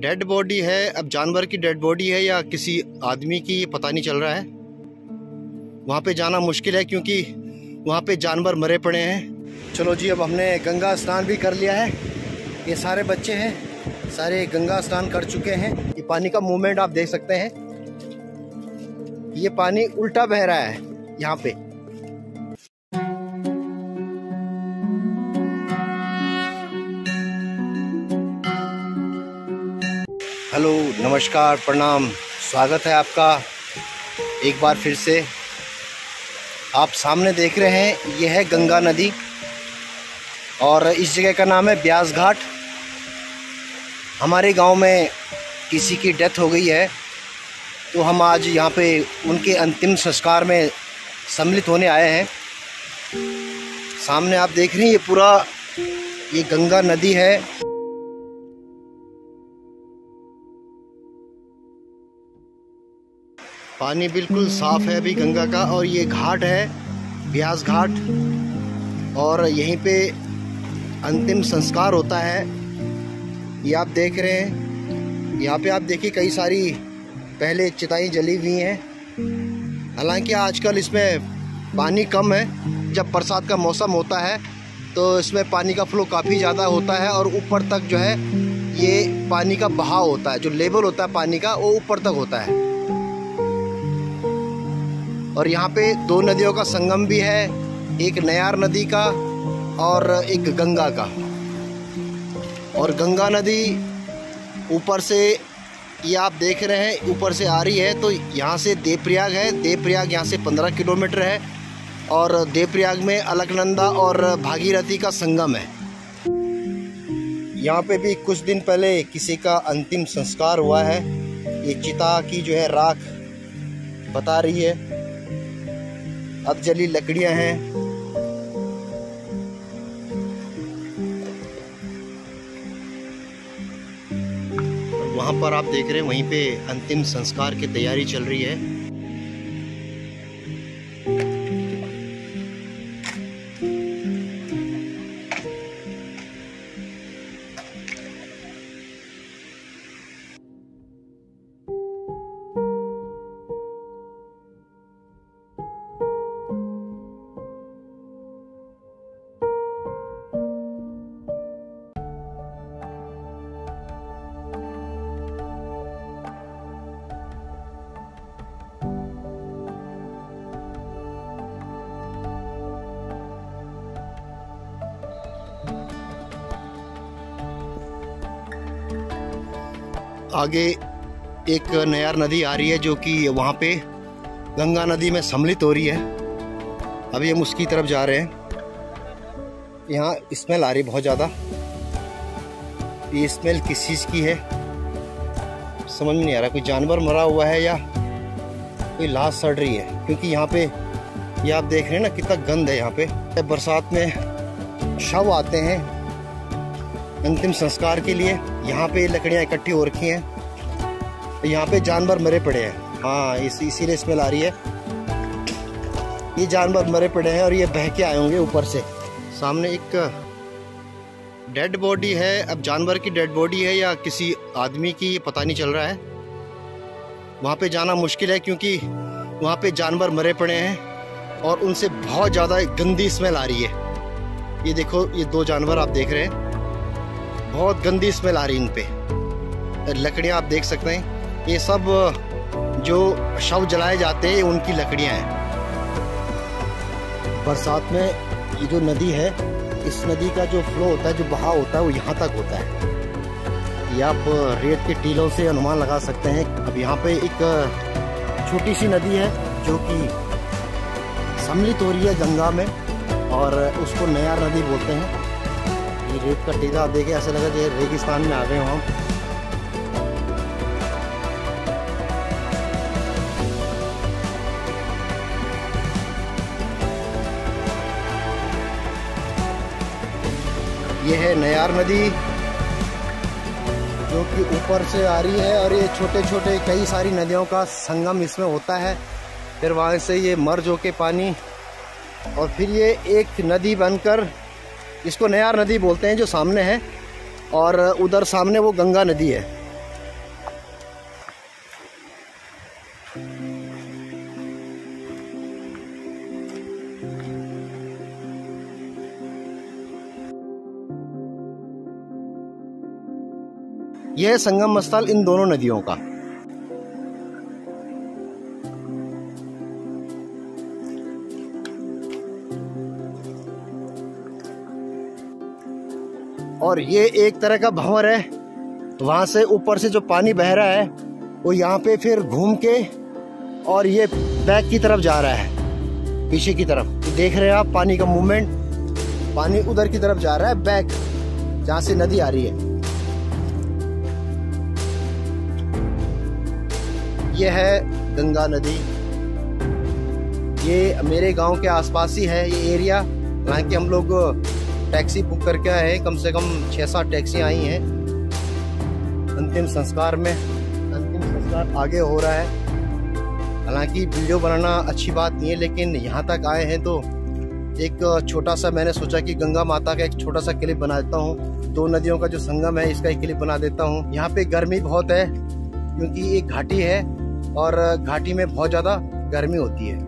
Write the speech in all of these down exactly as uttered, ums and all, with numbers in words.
Dead body है। अब जानवर की डेड बॉडी है या किसी आदमी की, ये पता नहीं चल रहा है। वहाँ पे जाना मुश्किल है क्योंकि वहाँ पे जानवर मरे पड़े हैं। चलो जी, अब हमने गंगा स्नान भी कर लिया है। ये सारे बच्चे हैं, सारे गंगा स्नान कर चुके हैं। ये पानी का मूवमेंट आप देख सकते हैं। ये पानी उल्टा बह रहा है यहाँ पे। हेलो, नमस्कार, प्रणाम, स्वागत है आपका एक बार फिर से। आप सामने देख रहे हैं, यह है गंगा नदी और इस जगह का नाम है ब्यास घाट। हमारे गांव में किसी की डेथ हो गई है तो हम आज यहाँ पे उनके अंतिम संस्कार में सम्मिलित होने आए हैं। सामने आप देख रहे हैं, ये पूरा ये गंगा नदी है। पानी बिल्कुल साफ है अभी गंगा का। और ये घाट है ब्यास घाट और यहीं पे अंतिम संस्कार होता है। ये आप देख रहे हैं, यहाँ पे आप देखिए कई सारी पहले चिताएं जली हुई हैं। हालांकि आजकल इसमें पानी कम है। जब बरसात का मौसम होता है तो इसमें पानी का फ्लो काफ़ी ज़्यादा होता है और ऊपर तक जो है ये पानी का बहाव होता है, जो लेवल होता है पानी का वो ऊपर तक होता है। और यहाँ पे दो नदियों का संगम भी है, एक नयार नदी का और एक गंगा का। और गंगा नदी ऊपर से ये आप देख रहे हैं, ऊपर से आ रही है। तो यहाँ से देवप्रयाग है, देवप्रयाग यहाँ से पंद्रह किलोमीटर है और देवप्रयाग में अलकनंदा और भागीरथी का संगम है। यहाँ पे भी कुछ दिन पहले किसी का अंतिम संस्कार हुआ है। ये चिता की जो है राख बता रही है, अब जली लकड़ियां हैं। वहां पर आप देख रहे हैं, वहीं पे अंतिम संस्कार की तैयारी चल रही है। आगे एक नयार नदी आ रही है जो कि वहाँ पे गंगा नदी में सम्मिलित हो रही है। अभी हम उसकी तरफ जा रहे हैं। यहाँ स्मेल आ रही है बहुत ज़्यादा। ये स्मेल किस चीज़ की है समझ में नहीं आ रहा। कोई जानवर मरा हुआ है या कोई लाश सड़ रही है, क्योंकि यहाँ पे ये आप देख रहे हैं ना कितना गंद है। यहाँ पे बरसात में शव आते हैं अंतिम संस्कार के लिए। यहाँ पे लकड़ियाँ इकट्ठी हो रखी हैं, यहाँ पे जानवर मरे पड़े हैं। हाँ, इस इसीलिए स्मेल आ रही है। ये जानवर मरे पड़े हैं और ये बह के आए होंगे ऊपर से। सामने एक डेड बॉडी है। अब जानवर की डेड बॉडी है या किसी आदमी की, ये पता नहीं चल रहा है। वहाँ पे जाना मुश्किल है क्योंकि वहाँ पे जानवर मरे पड़े हैं और उनसे बहुत ज़्यादा गंदी स्मेल आ रही है। ये देखो, ये दो जानवर आप देख रहे हैं, बहुत गंदी स्मेल आ रही है इन पे। लकड़ियाँ आप देख सकते हैं, ये सब जो शव जलाए जाते हैं उनकी लकड़ियाँ हैं। बरसात में ये जो नदी है, इस नदी का जो फ्लो होता है, जो बहाव होता है, वो यहाँ तक होता है। ये आप रेत के टीलों से अनुमान लगा सकते हैं। अब यहाँ पे एक छोटी सी नदी है जो कि सम्मिलित हो रही है गंगा में और उसको नयार नदी बोलते हैं। ये रेत का टीला आप देखे, ऐसा लगा जैसे रेगिस्तान में आ गए हो हम। ये है नयार नदी जो कि ऊपर से आ रही है और ये छोटे छोटे कई सारी नदियों का संगम इसमें होता है। फिर वहाँ से ये मर्ज होके पानी और फिर ये एक नदी बनकर, इसको नयार नदी बोलते हैं जो सामने है, और उधर सामने वो गंगा नदी है। यह है संगम स्थल इन दोनों नदियों का। और ये एक तरह का भंवर है, वहां से ऊपर से जो पानी बह रहा है वो यहाँ पे फिर घूम के और ये बैक की तरफ जा रहा है, पीछे की तरफ। देख रहे हैं आप पानी का मूवमेंट, पानी उधर की तरफ जा रहा है, बैक जहां से नदी आ रही है। ये है गंगा नदी। ये मेरे गांव के आसपास ही है ये एरिया। हालांकि हम लोग टैक्सी बुक करके आए हैं, कम से कम छह सात टैक्सी आई हैं। अंतिम संस्कार में अंतिम संस्कार आगे हो रहा है। हालांकि वीडियो बनाना अच्छी बात नहीं है, लेकिन यहाँ तक आए हैं तो एक छोटा सा मैंने सोचा कि गंगा माता का एक छोटा सा क्लिप बना देता हूँ। दो नदियों का जो संगम है इसका एक क्लिप बना देता हूँ। यहाँ पे गर्मी बहुत है क्योंकि एक घाटी है और घाटी में बहुत ज़्यादा गर्मी होती है।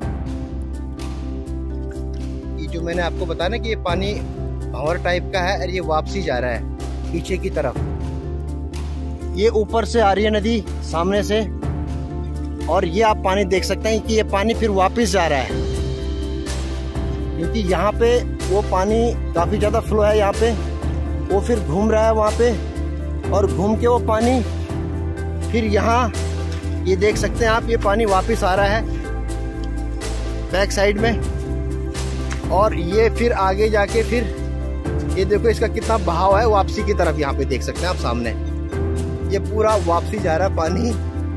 ये जो मैंने आपको बताया ना कि ये पानी भंवर टाइप का है और ये वापसी जा रहा है पीछे की तरफ। ये ऊपर से आ रही है नदी सामने से, और ये आप पानी देख सकते हैं कि ये पानी फिर वापस जा रहा है क्योंकि यहाँ पे वो पानी काफी ज्यादा फ्लो है। यहाँ पे वो फिर घूम रहा है वहाँ पे, और घूम के वो पानी फिर यहाँ ये देख सकते हैं आप, ये पानी वापस आ रहा है बैक साइड में। और ये फिर आगे जाके फिर ये देखो इसका कितना बहाव है वापसी की तरफ। यहाँ पे देख सकते हैं आप सामने, ये पूरा वापसी जा रहा है पानी।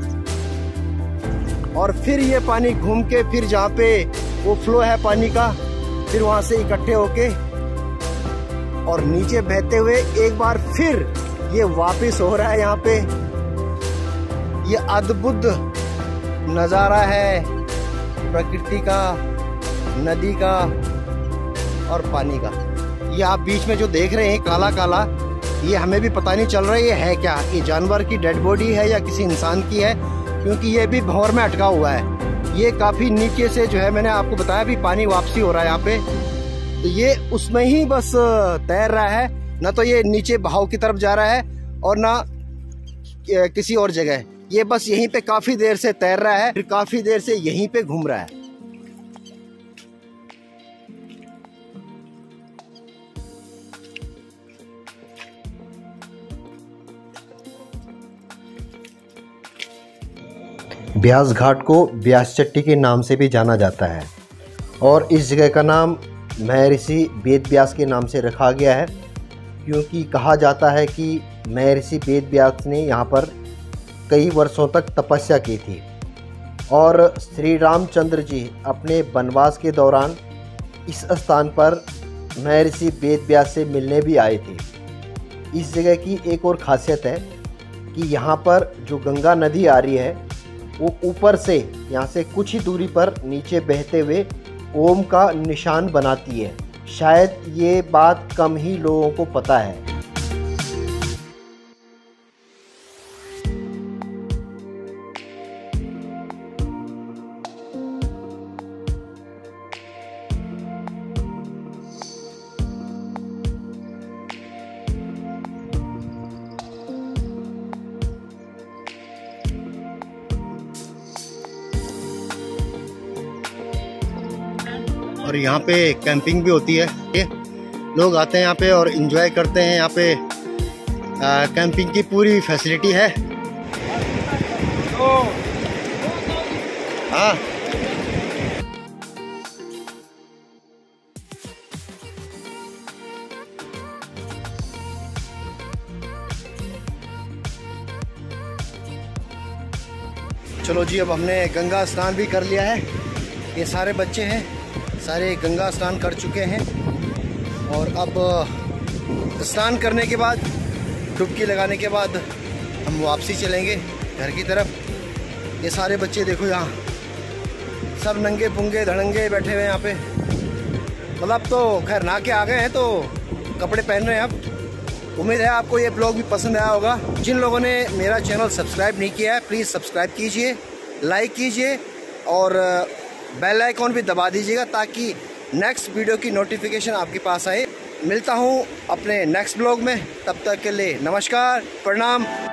और फिर ये पानी घूम के फिर जहाँ पे वो फ्लो है पानी का, फिर वहां से इकट्ठे होके और नीचे बहते हुए एक बार फिर ये वापस हो रहा है यहाँ पे। ये अद्भुत नजारा है प्रकृति का, नदी का और पानी का। ये आप बीच में जो देख रहे हैं काला काला, ये हमें भी पता नहीं चल रहा है ये है क्या। ये जानवर की डेड बॉडी है या किसी इंसान की है, क्योंकि ये भी भंवर में अटका हुआ है। ये काफी नीचे से जो है, मैंने आपको बताया भी पानी वापसी हो रहा है यहाँ पे, तो ये उसमें ही बस तैर रहा है। ना तो ये नीचे बहाव की तरफ जा रहा है और ना किसी और जगह। ये बस यहीं पे काफी देर से तैर रहा है, फिर काफी देर से यहीं पे घूम रहा है। ब्यास घाट को ब्यास चट्टी के नाम से भी जाना जाता है, और इस जगह का नाम महर्षि वेद व्यास के नाम से रखा गया है, क्योंकि कहा जाता है कि महर्षि वेद व्यास ने यहाँ पर कई वर्षों तक तपस्या की थी, और श्री रामचंद्र जी अपने वनवास के दौरान इस स्थान पर महर्षि वेद व्यास से मिलने भी आए थे। इस जगह की एक और खासियत है कि यहाँ पर जो गंगा नदी आ रही है वो ऊपर से यहाँ से कुछ ही दूरी पर नीचे बहते हुए ओम का निशान बनाती है। शायद ये बात कम ही लोगों को पता है। और यहाँ पे कैंपिंग भी होती है। ये लोग आते हैं यहाँ पे और एंजॉय करते हैं। यहाँ पे आ, कैंपिंग की पूरी फैसिलिटी है। हाँ, चलो जी, अब हमने गंगा स्नान भी कर लिया है। ये सारे बच्चे हैं, सारे गंगा स्नान कर चुके हैं, और अब स्नान करने के बाद, डुबकी लगाने के बाद हम वापसी चलेंगे घर की तरफ। ये सारे बच्चे देखो यहाँ सब नंगे पुंगे धड़ंगे बैठे हुए हैं यहाँ पे। मतलब तो खैर नहा के आ गए हैं तो कपड़े पहन रहे हैं अब। उम्मीद है आपको ये ब्लॉग भी पसंद आया होगा। जिन लोगों ने मेरा चैनल सब्सक्राइब नहीं किया है, प्लीज़ सब्सक्राइब कीजिए, लाइक कीजिए और बेल आइकॉन भी दबा दीजिएगा ताकि नेक्स्ट वीडियो की नोटिफिकेशन आपके पास आए। मिलता हूँ अपने नेक्स्ट ब्लॉग में, तब तक के लिए नमस्कार, प्रणाम।